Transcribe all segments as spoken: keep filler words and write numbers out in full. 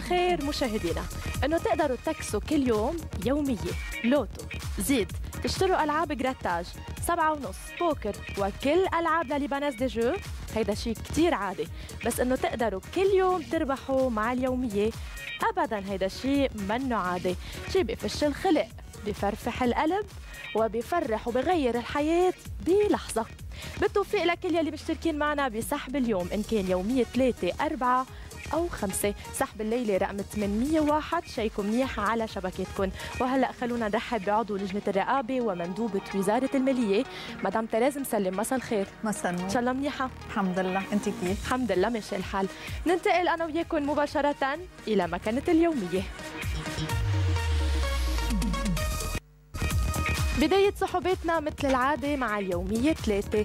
الخير مشاهدينا، انه تقدروا تكسوا كل يوم يوميه لوتو، زيد، تشتروا العاب جراتاج، سبعة ونص، بوكر وكل العاب لليبانيز دي جو. هيدا شيء كتير عادي، بس انه تقدروا كل يوم تربحوا مع اليوميه ابدا هيدا شيء منه عادي، شيء بفش الخلق، بفرفح القلب وبيفرح وبغير الحياه بلحظه. بالتوفيق لكل يلي مشتركين معنا بسحب اليوم، ان كان يوميه ثلاثة أربعة أو خمسة. سحب الليلة رقم ثمانمية وواحد، شيكوا منيح على شبكتكم. وهلأ خلونا نرحب بعضو لجنة الرقابة ومندوبة وزارة المالية مدام تريز مسلم. مساء الخير. مساء النور. إن شاء الله منيحة؟ الحمد لله، أنت كيف؟ الحمد لله ماشي الحال. ننتقل أنا وياكم مباشرة إلى مكانة اليومية. بداية صحبتنا مثل العادة مع اليومية ثلاثة.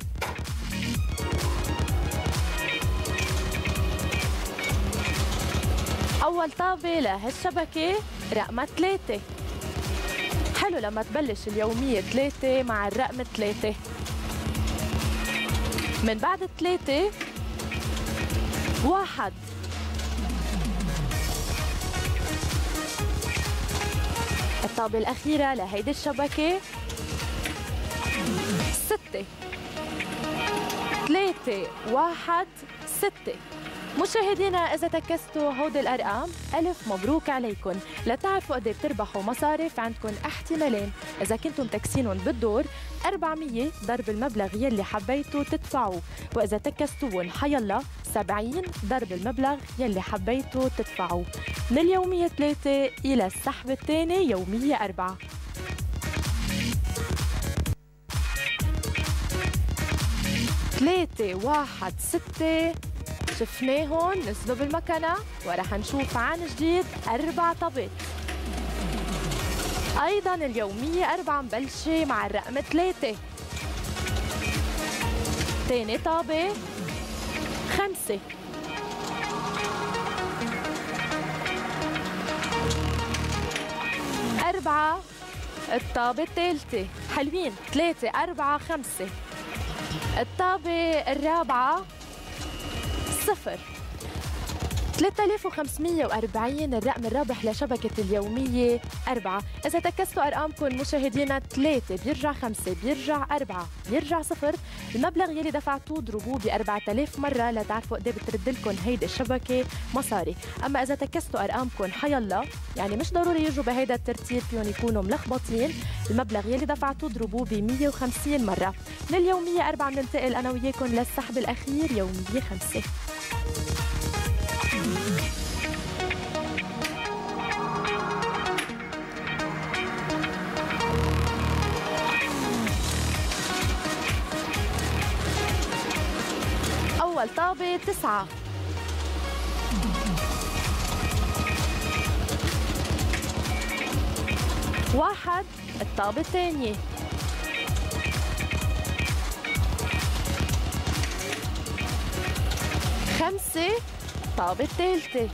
أول طابة لهالشبكة رقم ثلاثة. حلو لما تبلش اليومية ثلاثة مع الرقم ثلاثة. من بعد ثلاثة واحد، الطابة الأخيرة لهيدي الشبكة ستة، ثلاثة واحد ستة. مشاهدينا إذا تكستوا هودي الأرقام ألف مبروك عليكم. لتعرفوا قد بتربحوا مصارف عندكم احتمالين، إذا كنتم تكسينهم بالدور أربعمية ضرب المبلغ يلي حبيتوا تدفعوه، وإذا تكستوهم حيالله سبعين ضرب المبلغ يلي حبيتوا تدفعوه. من اليومية ثلاثة إلى السحب الثاني يومية أربعة. ثلاثة واحد ستة شفناهم، نزلوا بالمكنة ورح نشوف عن جديد أربع طابات. أيضا اليومية أربعة مبلشة مع الرقم ثلاثة. تاني طابة خمسة، أربعة الطابة الثالثة. حلوين، ثلاثة أربعة خمسة. الطابة الرابعة صفر، ثلاثة آلاف وخمسمية وأربعين الرقم الرابح لشبكة اليومية أربعة. إذا تكستوا أرقامكم مشاهدينا ثلاثة بيرجع خمسة بيرجع أربعة بيرجع صفر، المبلغ يلي دفعتوه ضربوه ب أربعة آلاف مرة لتعرفوا قد ايه بترد لكم هيدي الشبكة مصاري. أما إذا تكستوا أرقامكم حيالله، يعني مش ضروري يجوا بهيدا الترتيب، فيهم يكونوا ملخبطين، المبلغ يلي دفعتوه ضربوه ب مية وخمسين مرة. من اليومية أربعة بننتقل أنا وياكم للسحب الأخير يومية خمسة. أول طابة تسعة، واحد الطابة الثانية، خمسة الطابة الثالثة،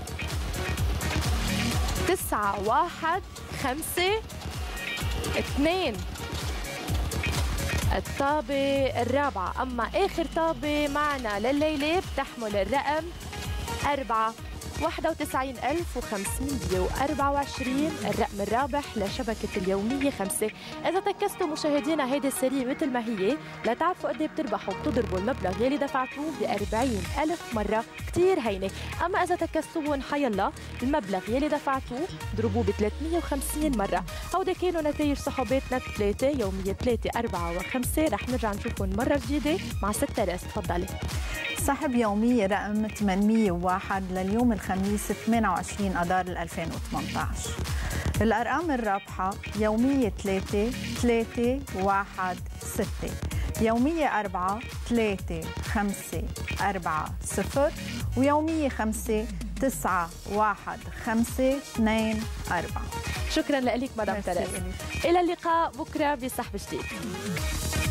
تسعة واحد خمسة، اثنين الطابة الرابعة. أما آخر طابة معنا لليلة بتحمل الرقم أربعة، واحد وتسعين ألف وخمسمية وأربعة وعشرين الرقم الرابح لشبكة اليومية خمسة. إذا تكستوا مشاهدينا هيدي السرية مثل ما هي لتعرفوا قد ايه بتربحوا، بتضربوا المبلغ يلي دفعتوه ب أربعين ألف مرة، كتير هينة. أما إذا تكستوهم حيالله، المبلغ يلي دفعتوه ضربوه ب ثلاثمية وخمسين مرة. هودي كانوا نتائج صحباتنا ثلاثة يومية ثلاثة أربعة وخمسة. رح نرجع نشوفهم مرة جديدة مع ست راس. تفضلي. سحب يومية رقم ثمانمية وواحد لليوم الخميس ثمانية وعشرين أذار ألفين وثمانية عشر. الأرقام الرابحة يومية ثلاثة ثلاثة واحد ستة، يومية أربعة ثلاثة خمسة أربعة صفر، ويومية خمسة تسعة واحد خمسة اثنين أربعة. شكرا لك مدام تريز. إلى اللقاء بكرة بسحب جديد.